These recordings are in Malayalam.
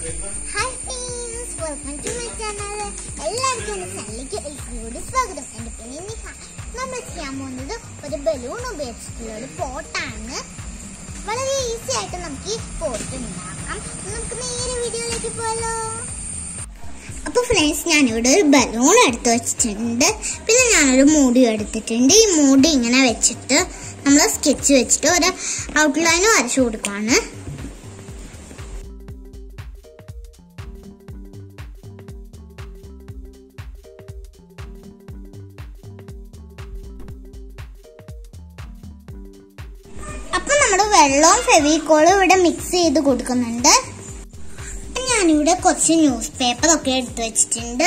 Hi friends, welcome to my channel. എല്ലാവർക്കും എൻ്റെ ചാനലിലേക്ക് ഒരിക്കൽ സ്വാഗതം. എൻ്റെ പേര് Neha. നമ്മൾ ചെയ്യാൻ പോകുന്നത് ഒരു ബലൂൺ ഉപയോഗിച്ചിട്ടുള്ള ഒരു പോട്ടാണ്. വളരെ ഈസി ആയിട്ട് നമുക്ക് ഈ പോട്ട് ഉണ്ടാക്കാം. നമുക്ക് നേരെ വീഡിയോയിലേക്ക് പോയാലോ. അപ്പോൾ ഫ്രണ്ട്സ്, ഞാനിവിടെ ഒരു ബലൂൺ എടുത്ത് വെച്ചിട്ടുണ്ട്. പിന്നെ ഞാനൊരു മൂടി എടുത്തിട്ടുണ്ട്. ഈ മൂടി ഇങ്ങനെ വെച്ചിട്ട് നമ്മൾ സ്കെച്ച് വെച്ചിട്ട് ഒരു ഔട്ട്ലൈൻ വരച്ചു കൊടുക്കുകയാണ്. അപ്പൊ നമ്മുടെ വെള്ളവും ഫെവിക്കോളും ഇവിടെ മിക്സ് ചെയ്ത് കൊടുക്കുന്നുണ്ട്. ഞാനിവിടെ കുറച്ച് ന്യൂസ് പേപ്പർ ഒക്കെ എടുത്തു വെച്ചിട്ടുണ്ട്.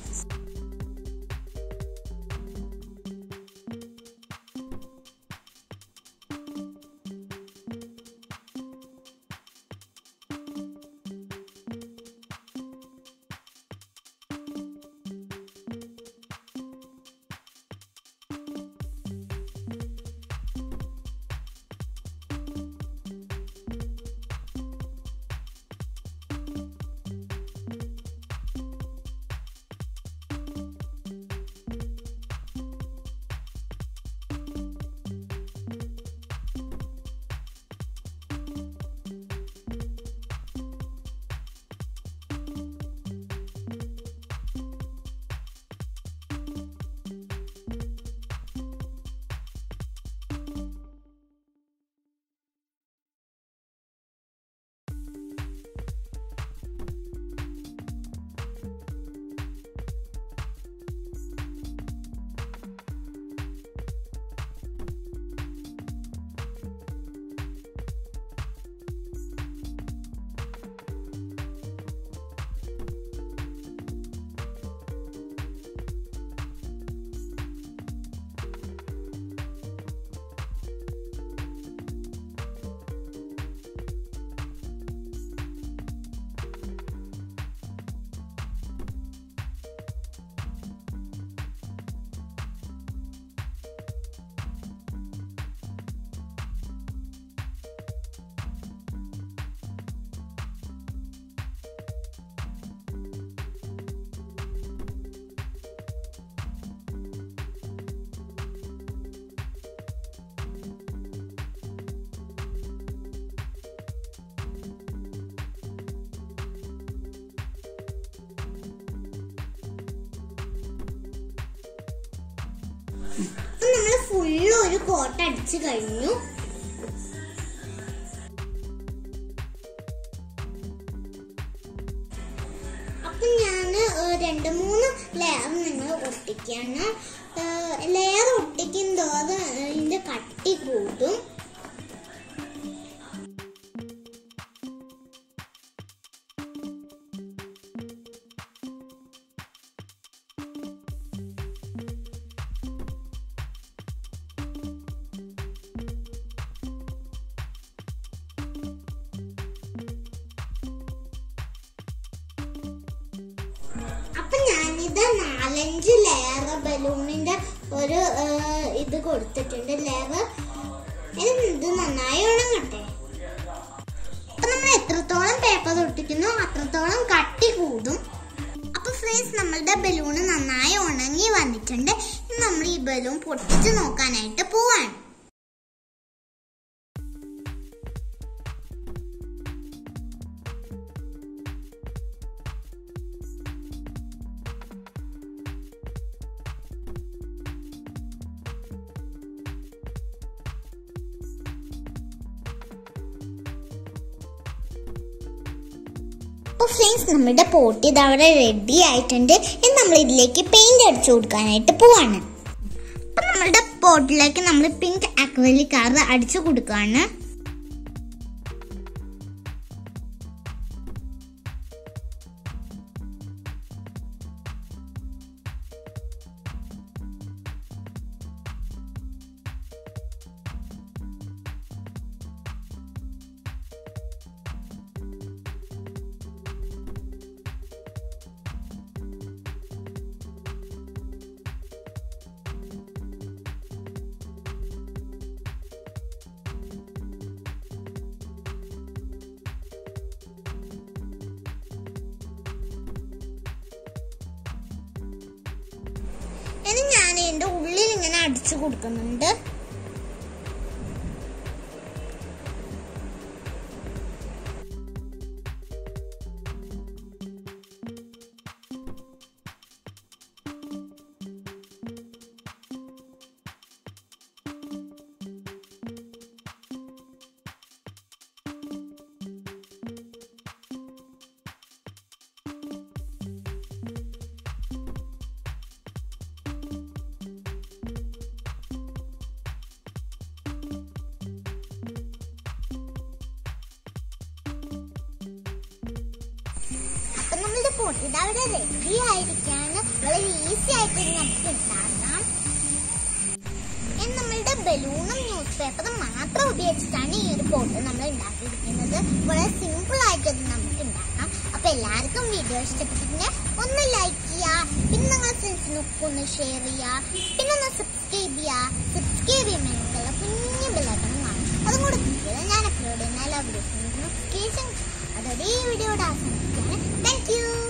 നമ്മൾ ഫുള്ള് ഒരു കോട്ട് അടിച്ചു കഴിഞ്ഞു. അപ്പൊ ഞാന് 2-3 ലെയർ നിങ്ങൾ ഒട്ടിക്കാണ്. ലെയർ ഒട്ടിക്കുന്തോറും ഇതിന്റെ കട്ടി കൂടും. അപ്പൊ ഞാനിത് 4-5 ലെയർ ബലൂണിന്റെ ഒരു ഇത് കൊടുത്തിട്ടുണ്ട് ലെയർ. ഇത് നന്നായി ഉണങ്ങട്ടെ. അപ്പൊ നമ്മൾ എത്രത്തോളം പേപ്പർ ഒട്ടിക്കുന്നു അത്രത്തോളം കട്ടി കൂടും. അപ്പൊ ഫ്രണ്ട്സ്, നമ്മളുടെ ബലൂൺ നന്നായി ഉണങ്ങി വന്നിട്ടുണ്ട്. നമ്മൾ ഈ ബലൂൺ പൊട്ടിച്ച് നോക്കാനായിട്ട് പോവാണ്. അപ്പോൾ ഫ്രണ്ട്സ്, നമ്മുടെ പോട്ട് ഇത് അവിടെ റെഡി ആയിട്ടുണ്ട്. ഇനി നമ്മൾ ഇതിലേക്ക് പെയിന്റ് അടിച്ചു കൊടുക്കാനായിട്ട് പോവാണ്. അപ്പൊ നമ്മളുടെ പോട്ടിലേക്ക് നമ്മൾ പിങ്ക് അക്രിലിക് കളർ അടിച്ചു കൊടുക്കുകയാണ്. ഞാൻ അടിച്ചു കൊടുക്കുന്നുണ്ട്. നമ്മളുടെ പോട്ട് ഇത് അവിടെ റെഡി ആയിരിക്കാണ്. വളരെ ഈസി ആയിട്ട് നമുക്ക് ഉണ്ടാക്കാം. നമ്മളുടെ ബലൂണും ന്യൂസ് പേപ്പറും മാത്രം ഉപയോഗിച്ചിട്ടാണ് ഈ ഒരു പോട്ട് നമ്മൾ ഉണ്ടാക്കിയിരിക്കുന്നത്. വളരെ സിമ്പിൾ ആയിട്ട് അത് നമുക്ക് ഉണ്ടാക്കാം. അപ്പൊ എല്ലാവർക്കും വീഡിയോ ഇഷ്ടപ്പെട്ടിട്ടുണ്ടെങ്കിൽ ഒന്ന് ലൈക്ക് ചെയ്യുക, പിന്നെ നിങ്ങളുടെ ഫ്രണ്ട്സിനൊക്കെ ഒന്ന് ഷെയർ ചെയ്യുക, പിന്നെ ഒന്ന് സബ്സ്ക്രൈബ് ചെയ്യുക. സബ്സ്ക്രൈബ് ചെയ്യുമ്പോൾ കുഞ്ഞു ബെല്ലൈക്കൺ കാണും, അതും കൂടെ ഞാൻ അപ്ലോഡ് ചെയ്യുന്ന എല്ലാ വീഡിയോസിനും നോട്ടിഫിക്കേഷൻ അതോടെ ഈ വീഡിയോയുടെ അവസാനിപ്പിക്കുകയാണ്. Thank U.